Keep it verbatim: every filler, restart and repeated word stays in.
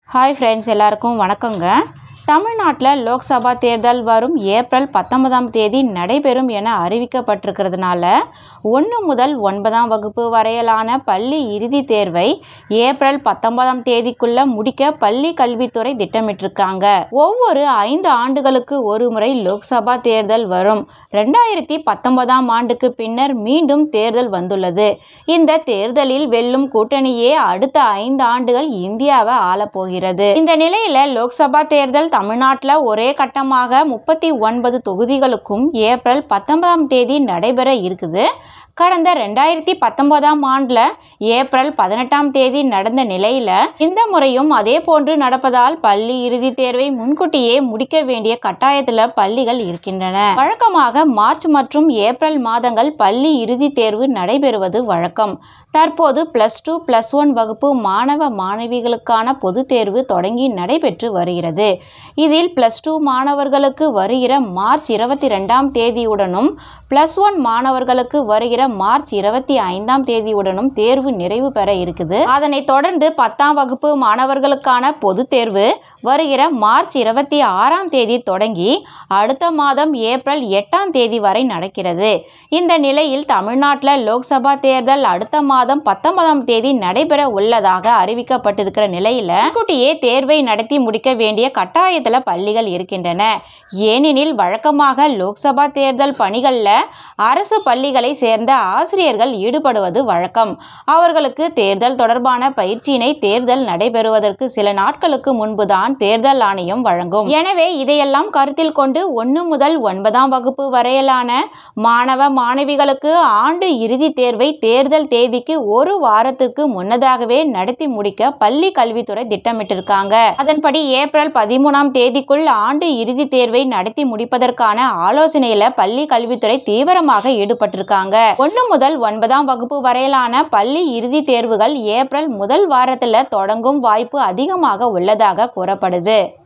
Hi friends, எல்லாருக்கும் வணக்கங்க. தமிழ்நாட்டில் லோக்சபா தேர்தல் வரும் ஏப்ரல் பத்தொன்பதாம் தேதி நடைபெறும் என அறிவிக்கப்பட்டிருக்கிறதுனால ஒன்று முதல் ஒன்பதாம் வகுப்பு வரையிலான பள்ளி இறுதி தேர்வை ஏப்ரல் பத்தொன்பதாம் தேதிக்குள்ள முடிக்க பள்ளி கல்வித்துறை திட்டமிட்டிருக்காங்க. ஒவ்வொரு ஐந்து ஆண்டுகளுக்கு ஒரு முறை லோக்சபா தேர்தல் வரும். ரெண்டாயிரத்தி பத்தொன்பதாம் ஆண்டுக்கு பின்னர் மீண்டும் தேர்தல் வந்துள்ளது. இந்த தேர்தலில் வெல்லும் கூட்டணியே அடுத்த ஐந்து ஆண்டுகள் இந்தியாவை ஆளப்போகிறது. இந்த நிலையில லோக்சபா தேர்தல் தமிழ்நாட்டில் ஒரே கட்டமாக முப்பத்தி ஒன்பது தொகுதிகளுக்கும் ஏப்ரல் பத்தொன்பதாம் தேதி நடைபெற இருக்குது. கடந்த ரெண்டாயிரத்தி பத்தொன்பதாம் ஆண்டுல ஏப்ரல் பதினெட்டாம் தேதி நடந்த நிலையில இந்த முறையும் அதே போன்று நடப்பதால் பள்ளி இறுதி தேர்வை முன்கூட்டியே முடிக்க வேண்டிய கட்டாயத்துல பள்ளிகள் இருக்கின்றன. வழக்கமாக மார்ச் மற்றும் ஏப்ரல் மாதங்கள் பள்ளி இறுதி தேர்வு நடைபெறுவது வழக்கம். தற்போது பிளஸ் டூ பிளஸ் ஒன் வகுப்பு மாணவ மாணவிகளுக்கான பொது தேர்வு தொடங்கி நடைபெற்று வருகிறது. இதில் பிளஸ் டூ மாணவர்களுக்கு வருகிற மார்ச் இருபத்தி ரெண்டாம் தேதியுடனும் பிளஸ் ஒன் மாணவர்களுக்கு வருகிற மார்ச் இருபத்தி ஐந்தாம் தேதியுடனும் தேர்வு நிறைவு பெற இருக்குது. அதனைத் தொடர்ந்து பத்தாம் வகுப்பு மாணவர்களுக்கான பொது தேர்வு வருகிற மார்ச் இருபத்தி ஆறாம் தேதி தொடங்கி அடுத்த மாதம் ஏப்ரல் எட்டாம் தேதி வரை நடக்கிறது. இந்த நிலையில் தமிழ்நாட்டில் லோக்சபா தேர்தல் அடுத்த மாதம் பத்தொன்பதாம் தேதி நடைபெற உள்ளதாக அறிவிக்கப்பட்டிருக்கிற நிலையில முன்கூட்டியே தேர்வை நடத்தி முடிக்க வேண்டிய கட்டாயத்துல பள்ளிகள் இருக்கின்றன. ஏனெனில் வழக்கமாக லோக்சபா தேர்தல் பணிகள்ல அரசு பள்ளிகளை சேர்ந்த ஆசிரியர்கள் ஈடுபடுவது வழக்கம். அவர்களுக்கு தேர்தல் தொடர்பான பயிற்சியினை தேர்தல் நடைபெறுவதற்கு சில நாட்களுக்கு முன்புதான் தேர்தல் ஆணையம் வழங்கும். எனவே இதையெல்லாம் கருத்தில் கொண்டு ஒன்று முதல் ஒன்பதாம் வகுப்பு வரையிலான மாணவ மாணவிகளுக்கு ஆண்டு இறுதி தேர்வை தேர்தல் தேதிக்கு ஒரு வாரத்திற்கு முன்னதாகவே நடத்தி முடிக்க பள்ளி கல்வித்துறை திட்டமிட்டிருக்காங்க. அதன்படி ஏப்ரல் பதிமூணாம் தேதிக்குள் ஆண்டு இறுதி தேர்வை நடத்தி முடிப்பதற்கான ஆலோசனையில பள்ளி கல்வித்துறை தீவிரமாக ஈடுபட்டிருக்காங்க. ஒன்று முதல் ஒன்பதாம் வகுப்பு வரையிலான பள்ளி இறுதி தேர்வுகள் ஏப்ரல் முதல் வாரத்துல தொடங்கும் வாய்ப்பு அதிகமாக உள்ளதாக கூறப்படுது.